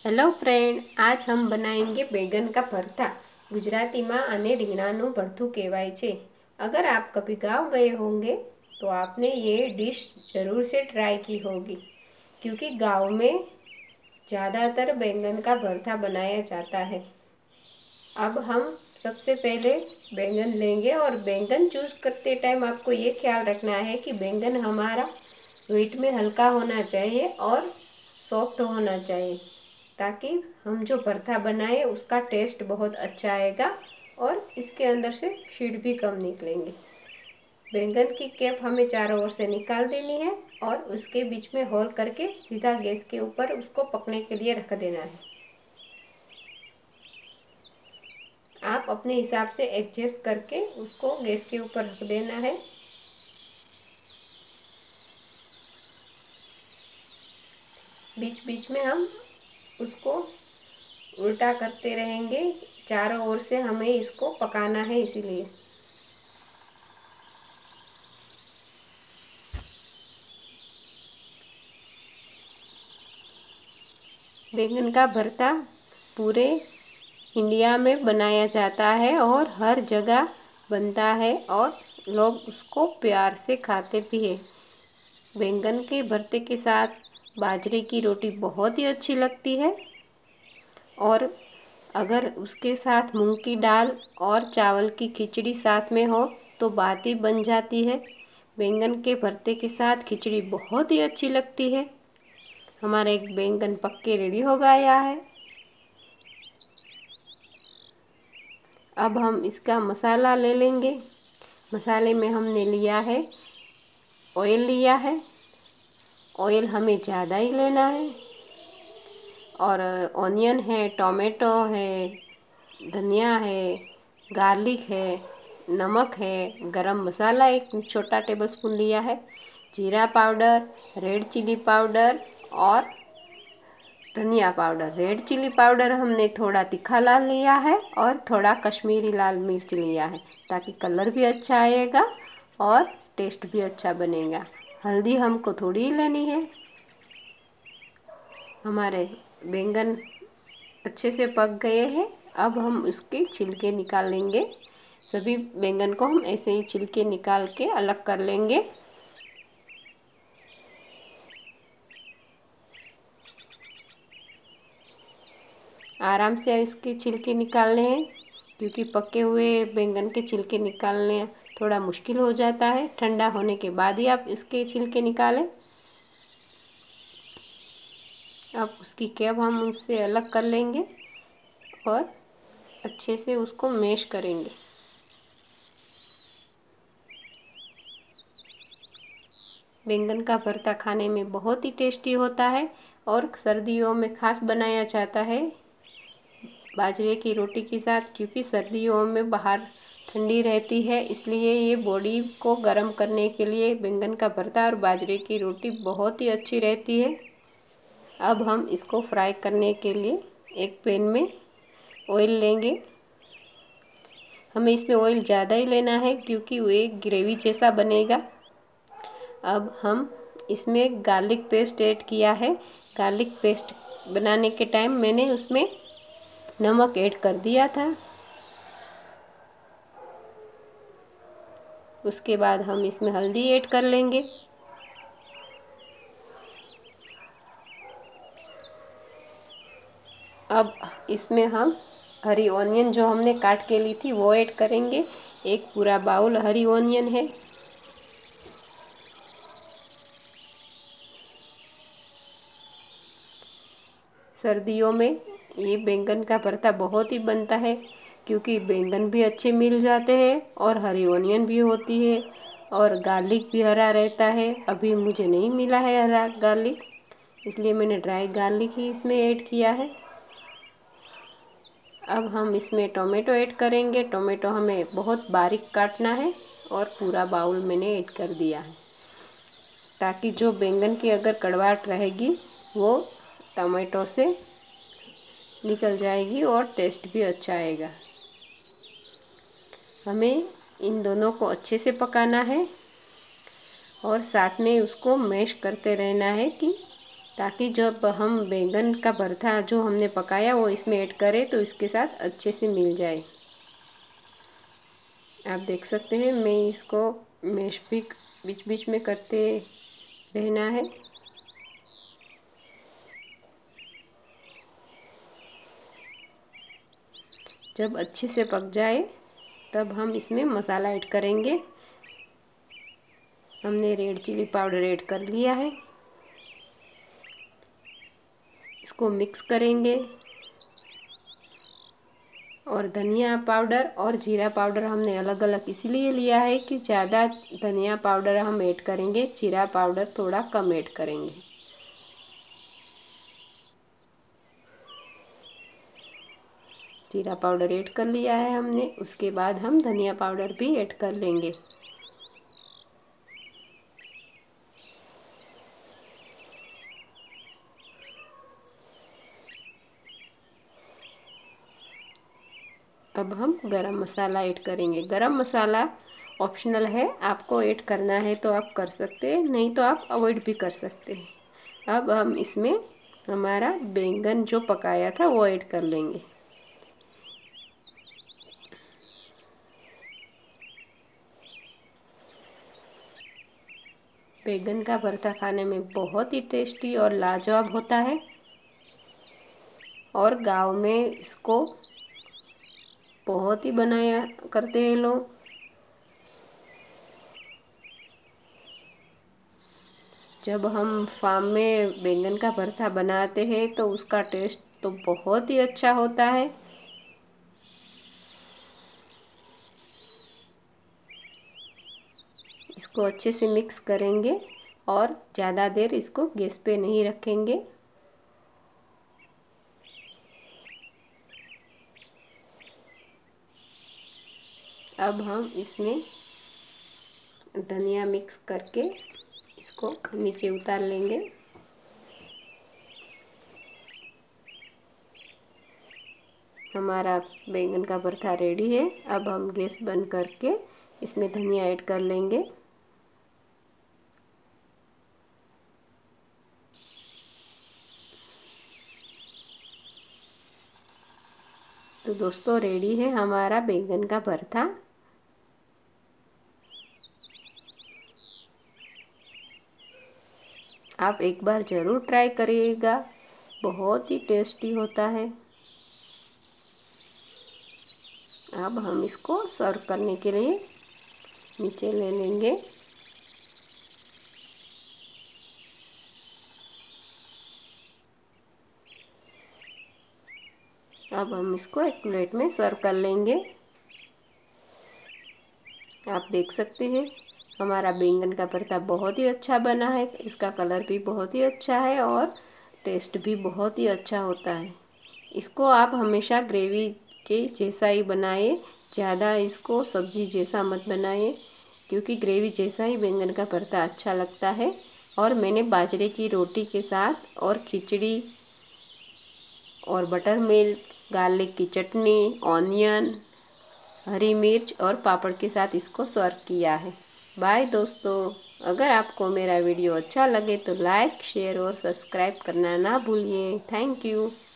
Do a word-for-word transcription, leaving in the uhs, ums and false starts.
Hello friend, આજ हम बनाएंगे बैगन का भरता। गुजरातीમાં આને રીંગણાનું ભરતું કહેવાય છે। अगर आप कभी गांव गए होंगे तो आपने ये डिश ज़रूर से ट्राई की होगी, क्योंकि गांव में ज़्यादातर बैंगन का भरता बनाया जाता है। अब हम सबसे पहले बैंगन लेंगे और बैंगन चूज़ करते टाइम आपको ये ख्याल रखना है कि बैंगन हमारा वेट में हल्का होना चाहिए और सॉफ्ट होना चाहिए, ताकि हम जो भरता बनाए उसका टेस्ट बहुत अच्छा आएगा और इसके अंदर से शीड भी कम निकलेंगे। बैंगन की कैप हमें चारों ओर से निकाल देनी है और उसके बीच में होल करके सीधा गैस के ऊपर उसको पकने के लिए रख देना है। आप अपने हिसाब से एडजस्ट करके उसको गैस के ऊपर रख देना है। बीच बीच में हम उसको उल्टा करते रहेंगे, चारों ओर से हमें इसको पकाना है। इसीलिए बैंगन का भरता पूरे इंडिया में बनाया जाता है और हर जगह बनता है और लोग उसको प्यार से खाते भी हैं। बैंगन के भरते के साथ बाजरे की रोटी बहुत ही अच्छी लगती है और अगर उसके साथ मूंग की दाल और चावल की खिचड़ी साथ में हो तो बात ही बन जाती है। बैंगन के भरते के साथ खिचड़ी बहुत ही अच्छी लगती है। हमारा एक बैंगन पक के रेडी हो गया है। अब हम इसका मसाला ले लेंगे। मसाले में हमने लिया है ऑयल लिया है। ऑयल हमें ज़्यादा ही लेना है और ऑनियन है, टोमेटो है, धनिया है, गार्लिक है, नमक है, गरम मसाला एक छोटा टेबलस्पून लिया है, जीरा पाउडर, रेड चिली पाउडर और धनिया पाउडर। रेड चिली पाउडर हमने थोड़ा तीखा लाल लिया है और थोड़ा कश्मीरी लाल मिर्च लिया है, ताकि कलर भी अच्छा आएगा और टेस्ट भी अच्छा बनेगा। हल्दी हमको थोड़ी ही लेनी है। हमारे बैंगन अच्छे से पक गए हैं। अब हम उसके छिलके निकाल लेंगे। सभी बैंगन को हम ऐसे ही छिलके निकाल के अलग कर लेंगे। आराम से इसके छिलके निकालने हैं, क्योंकि पके हुए बैंगन के छिलके निकालने थोड़ा मुश्किल हो जाता है। ठंडा होने के बाद ही आप इसके छिलके निकालें। अब उसकी कैप हम उससे अलग कर लेंगे और अच्छे से उसको मैश करेंगे। बैंगन का भरता खाने में बहुत ही टेस्टी होता है और सर्दियों में खास बनाया जाता है बाजरे की रोटी के साथ, क्योंकि सर्दियों में बाहर ठंडी रहती है। इसलिए ये बॉडी को गर्म करने के लिए बैंगन का भरता और बाजरे की रोटी बहुत ही अच्छी रहती है। अब हम इसको फ्राई करने के लिए एक पैन में ऑयल लेंगे। हमें इसमें ऑयल ज़्यादा ही लेना है, क्योंकि वो एक ग्रेवी जैसा बनेगा। अब हम इसमें गार्लिक पेस्ट ऐड किया है। गार्लिक पेस्ट बनाने के टाइम मैंने उसमें नमक ऐड कर दिया था। उसके बाद हम इसमें हल्दी ऐड कर लेंगे। अब इसमें हम हरी ऑनियन जो हमने काट के ली थी वो ऐड करेंगे। एक पूरा बाउल हरी ऑनियन है। सर्दियों में ये बैंगन का भरता बहुत ही बनता है, क्योंकि बैंगन भी अच्छे मिल जाते हैं और हरी ऑनियन भी होती है और गार्लिक भी हरा रहता है। अभी मुझे नहीं मिला है हरा गार्लिक, इसलिए मैंने ड्राई गार्लिक ही इसमें ऐड किया है। अब हम इसमें टोमेटो ऐड करेंगे। टोमेटो हमें बहुत बारीक काटना है और पूरा बाउल मैंने ऐड कर दिया है, ताकि जो बैंगन की अगर कड़वाहट रहेगी वो टमाटो से निकल जाएगी और टेस्ट भी अच्छा आएगा। हमें इन दोनों को अच्छे से पकाना है और साथ में उसको मैश करते रहना है कि ताकि जब हम बैंगन का भरता जो हमने पकाया वो इसमें ऐड करें तो इसके साथ अच्छे से मिल जाए। आप देख सकते हैं मैं इसको मैश भी बीच बीच में करते रहना है। जब अच्छे से पक जाए तब हम इसमें मसाला ऐड करेंगे। हमने रेड चिली पाउडर ऐड कर लिया है, इसको मिक्स करेंगे। और धनिया पाउडर और जीरा पाउडर हमने अलग अलग इसलिए लिया है कि ज़्यादा धनिया पाउडर हम ऐड करेंगे, जीरा पाउडर थोड़ा कम ऐड करेंगे। जीरा पाउडर ऐड कर लिया है हमने, उसके बाद हम धनिया पाउडर भी ऐड कर लेंगे। अब हम गरम मसाला ऐड करेंगे। गरम मसाला ऑप्शनल है, आपको ऐड करना है तो आप कर सकते हैं, नहीं तो आप अवॉइड भी कर सकते हैं। अब हम इसमें हमारा बैंगन जो पकाया था वो ऐड कर लेंगे। बैंगन का भरता खाने में बहुत ही टेस्टी और लाजवाब होता है और गांव में इसको बहुत ही बनाया करते हैं लोग। जब हम फार्म में बैंगन का भरता बनाते हैं तो उसका टेस्ट तो बहुत ही अच्छा होता है। इसको अच्छे से मिक्स करेंगे और ज़्यादा देर इसको गैस पे नहीं रखेंगे। अब हम इसमें धनिया मिक्स करके इसको नीचे उतार लेंगे। हमारा बैंगन का भरता रेडी है। अब हम गैस बंद करके इसमें धनिया ऐड कर लेंगे। तो दोस्तों रेडी है हमारा बैंगन का भरता। आप एक बार ज़रूर ट्राई करिएगा, बहुत ही टेस्टी होता है। अब हम इसको सर्व करने के लिए नीचे ले लेंगे। अब हम इसको एक प्लेट में सर्व कर लेंगे। आप देख सकते हैं हमारा बैंगन का भरता बहुत ही अच्छा बना है। इसका कलर भी बहुत ही अच्छा है और टेस्ट भी बहुत ही अच्छा होता है। इसको आप हमेशा ग्रेवी के जैसा ही बनाएं, ज़्यादा इसको सब्जी जैसा मत बनाएं, क्योंकि ग्रेवी जैसा ही बैंगन का भरता अच्छा लगता है। और मैंने बाजरे की रोटी के साथ और खिचड़ी और बटर मिल्क, गार्लिक की चटनी, ऑनियन, हरी मिर्च और पापड़ के साथ इसको सर्व किया है। बाय दोस्तों, अगर आपको मेरा वीडियो अच्छा लगे तो लाइक, शेयर और सब्सक्राइब करना ना भूलिए। Thank you.